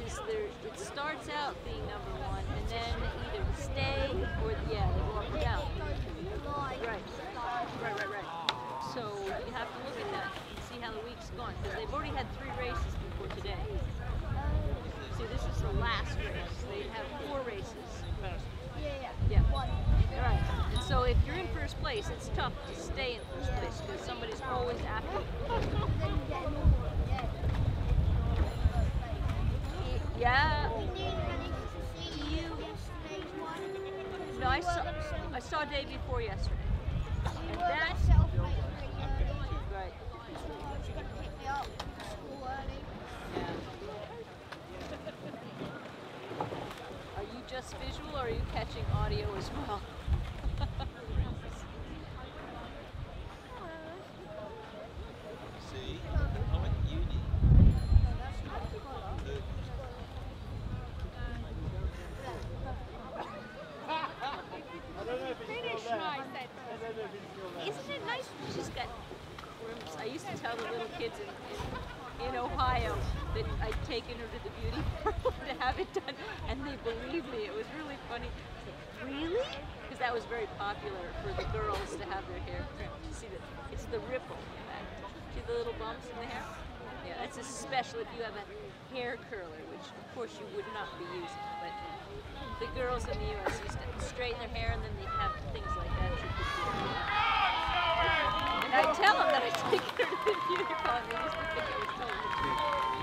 it starts out being number one, and then either stay or they go up or down. Right. So you have to look at that and see how the week's gone, because they've already had 3 races before today. See, this is the last race. They have 4 races. Yeah. All right. And so if you're in first place, it's tough to stay in first place because somebody's always after you. Yeah. No, I saw day before yesterday. And that's right. Are you just visual or are you catching audio as well? See? I went to uni. Isn't it nice when she's got rooms? I used to tell the little kids in Ohio that I'd taken her to the beauty parlor to have it done, and they believed me. It was really funny. Really? Because that was very popular for the girls to have their hair trimmed. You see that? It's the ripple in that. See the little bumps in the hair? Yeah, that's especially if you have a hair curler, which of course you would not be using. But the girls in the U.S. used to straighten their hair, and then they have things like that you could do. And I tell them that I take her to the beauty parlor, they used to think it was totally true.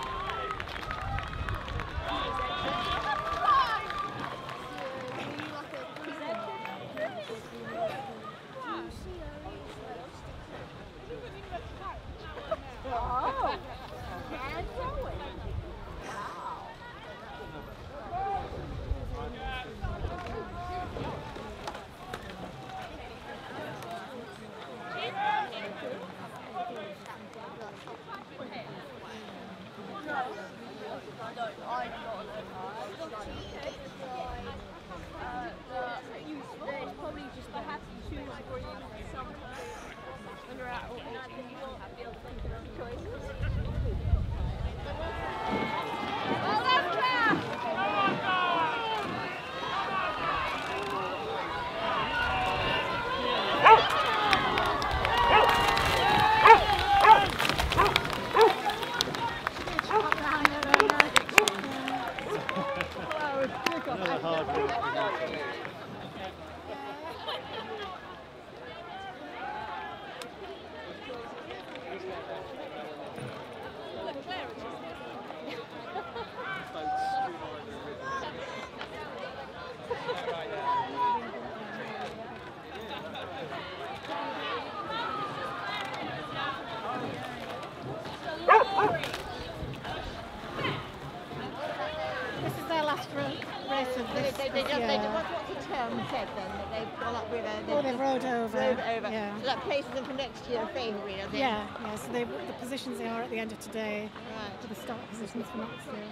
They've rode over. Yeah. So that places them for next year favourably, I think. Yeah. So the positions they are at the end of today to the start positions for next year.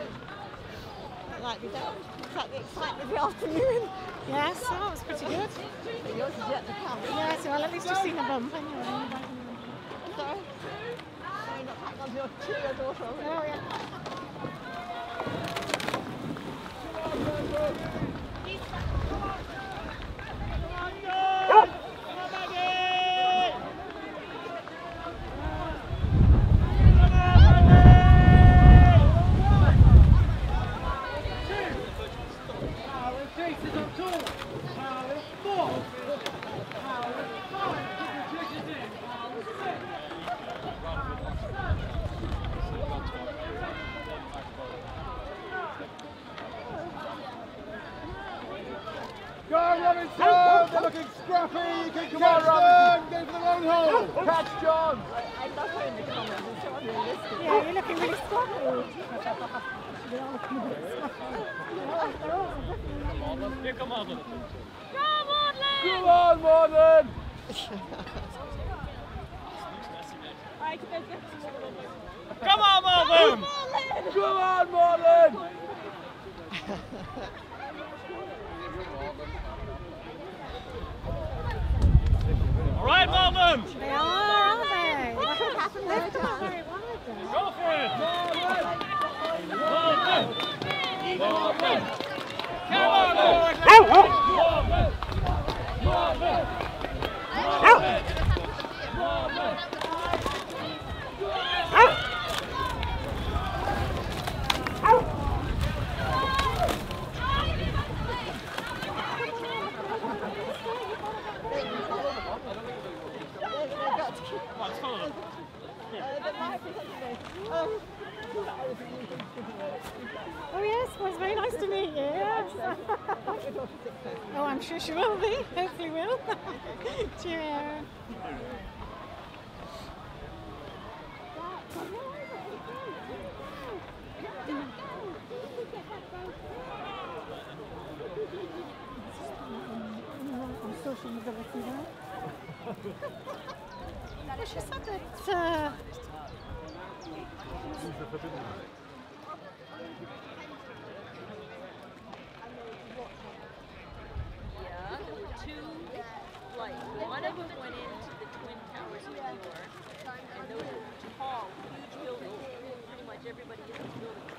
Like the excitement of the afternoon. Yes, that was pretty good. Yours is yet to come. Yeah, so well, at least you've seen a bump anyway. Sorry? Sorry, not back onto your daughter. Oh, yeah. Go on, Robinson! They're looking scrappy! You can catch them! Go for the long hole! Catch John! I love her in the comments, it's so unrealistic. Yeah, you're looking really scrappy. They're all looking really scrappy. Here, come on. Come on, Maudlin! Come on, Maudlin! Come on, Maudlin! Come on, Maudlin! All right, Maudlin! They are, aren't they? What happened there? They've got very wide there. Go for it! Maudlin! Oh yes, well, it's very nice to meet you. Yes. Oh, I'm sure she will be. Hopefully will. Cheerio. On social mobility there. Well, she said that Yeah, there were two flights. One of them went into the Twin Towers of New York, and those are tall, huge buildings. Pretty much everybody in those buildings.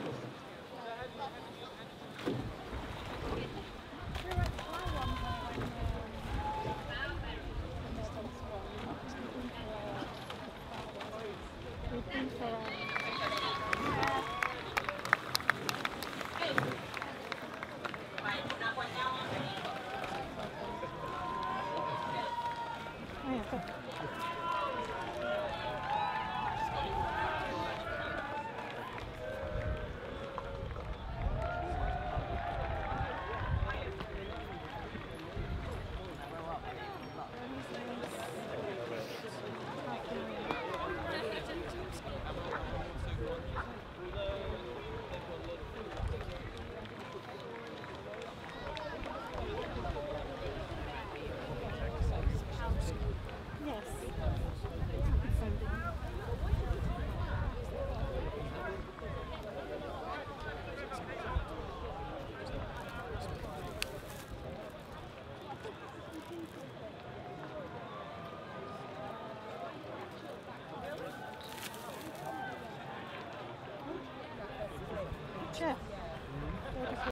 we've been for oh, yeah, good. Yes. Happy Sunday. Sure.